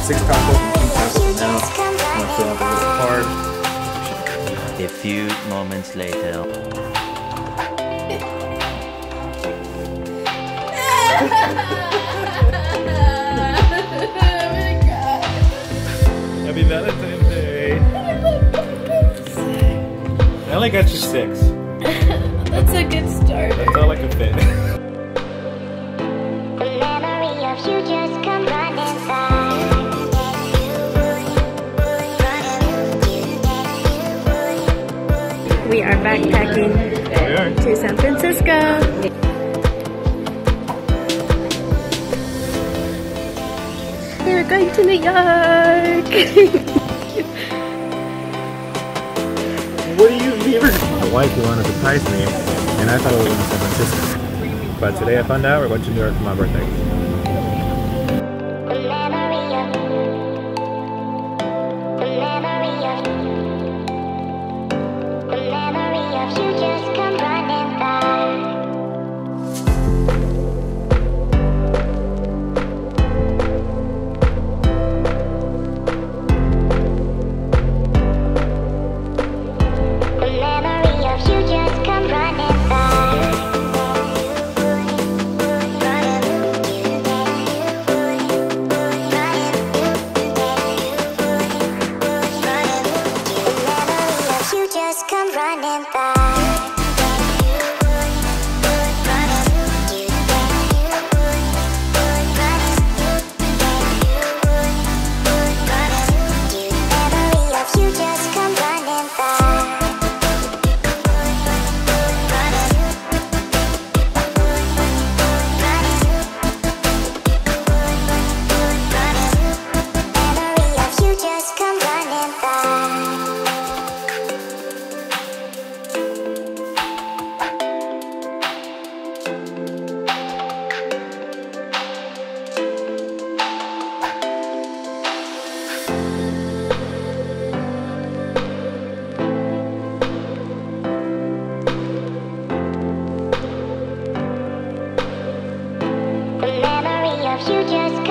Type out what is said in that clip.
6 tacos and 2 tacos now. I'm gonna fill out the little card. A few moments later. Happy Valentine's Day. I only got you 6. That's a good start. That's all I can fit. We are backpacking to San Francisco. We're going to New York. What do you mean? My wife wanted to surprise me, and I thought we were going to San Francisco. But today I found out we're going to New York for my birthday. You just